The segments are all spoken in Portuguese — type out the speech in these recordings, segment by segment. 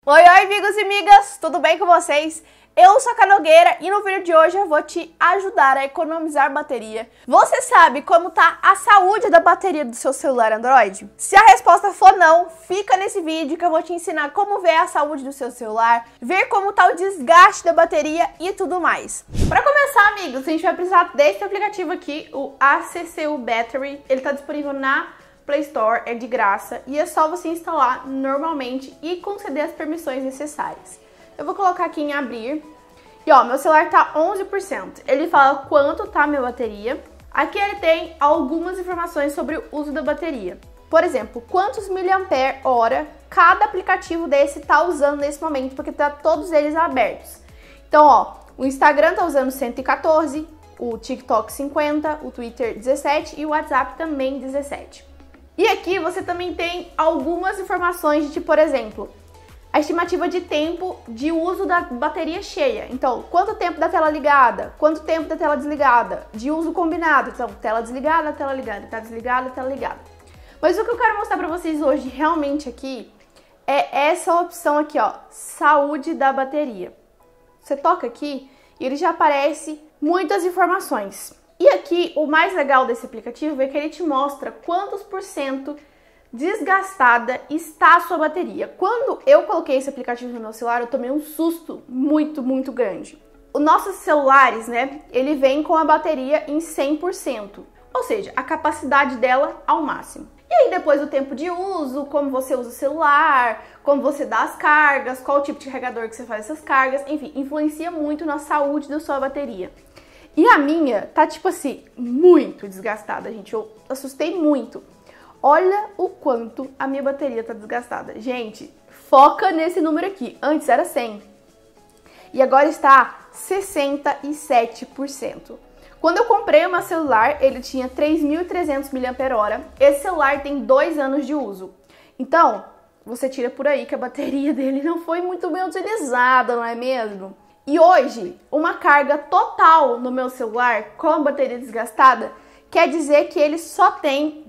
Oi, amigos e amigas, tudo bem com vocês? Eu sou a Canogueira e no vídeo de hoje eu vou te ajudar a economizar bateria. Você sabe como tá a saúde da bateria do seu celular Android? Se a resposta for não, fica nesse vídeo que eu vou te ensinar como ver a saúde do seu celular, ver como tá o desgaste da bateria e tudo mais. Para começar, amigos, a gente vai precisar desse aplicativo aqui, o ACCU Battery. Ele tá disponível na Play Store, é de graça e é só você instalar normalmente e conceder as permissões necessárias. Eu vou colocar aqui em abrir. E ó, meu celular tá 11%. Ele fala quanto tá a minha bateria. Aqui ele tem algumas informações sobre o uso da bateria. Por exemplo, quantos miliampere-hora cada aplicativo desse tá usando nesse momento, porque tá todos eles abertos. Então, ó, o Instagram tá usando 114, o TikTok 50, o Twitter 17 e o WhatsApp também 17. E aqui você também tem algumas informações de, por exemplo, a estimativa de tempo de uso da bateria cheia. Então, quanto tempo da tela ligada, quanto tempo da tela desligada, de uso combinado. Então, tela desligada, tela ligada, tela desligada, tela ligada. Mas o que eu quero mostrar pra vocês hoje realmente aqui é essa opção aqui, ó, saúde da bateria. Você toca aqui e ele já aparece muitas informações. E aqui, o mais legal desse aplicativo é que ele te mostra quantos % desgastada está a sua bateria. Quando eu coloquei esse aplicativo no meu celular, eu tomei um susto muito grande. Os nossos celulares, né, ele vem com a bateria em 100%, ou seja, a capacidade dela ao máximo. E aí depois o tempo de uso, como você usa o celular, como você dá as cargas, qual o tipo de carregador que você faz essas cargas, enfim, influencia muito na saúde da sua bateria. E a minha tá tipo assim, muito desgastada, gente, eu assustei muito. Olha o quanto a minha bateria tá desgastada. Gente, foca nesse número aqui. Antes era 100. E agora está 67%. Quando eu comprei o meu celular, ele tinha 3.300 mAh. Esse celular tem 2 anos de uso. Então, você tira por aí que a bateria dele não foi muito bem utilizada, não é mesmo? E hoje, uma carga total no meu celular com a bateria desgastada quer dizer que ele só tem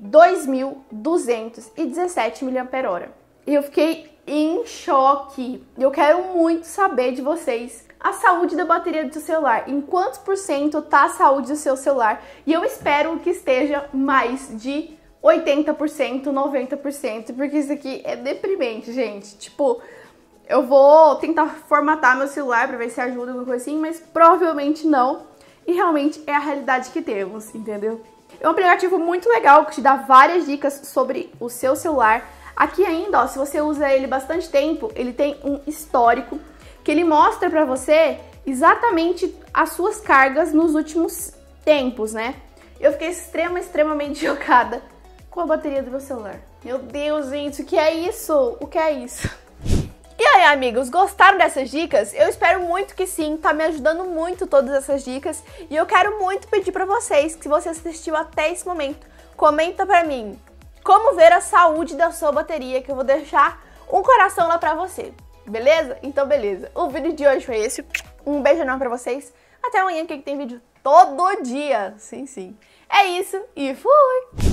2.217 mAh. E eu fiquei em choque. Eu quero muito saber de vocês a saúde da bateria do seu celular. Em quantos % tá a saúde do seu celular? E eu espero que esteja mais de 80%, 90%, porque isso aqui é deprimente, gente. Tipo, eu vou tentar formatar meu celular pra ver se ajuda, alguma coisa assim, mas provavelmente não. E realmente é a realidade que temos, entendeu? É um aplicativo muito legal que te dá várias dicas sobre o seu celular. Aqui ainda, ó, se você usa ele bastante tempo, ele tem um histórico que ele mostra pra você exatamente as suas cargas nos últimos tempos, né? Eu fiquei extremamente chocada com a bateria do meu celular. Meu Deus, gente, o que é isso? O que é isso? E aí, amigos, gostaram dessas dicas? Eu espero muito que sim, tá me ajudando muito todas essas dicas. E eu quero muito pedir pra vocês, que se você assistiu até esse momento, comenta pra mim como ver a saúde da sua bateria, que eu vou deixar um coração lá pra você. Beleza? Então beleza. O vídeo de hoje foi esse. Um beijo enorme pra vocês. Até amanhã, que tem vídeo todo dia. Sim. É isso e fui!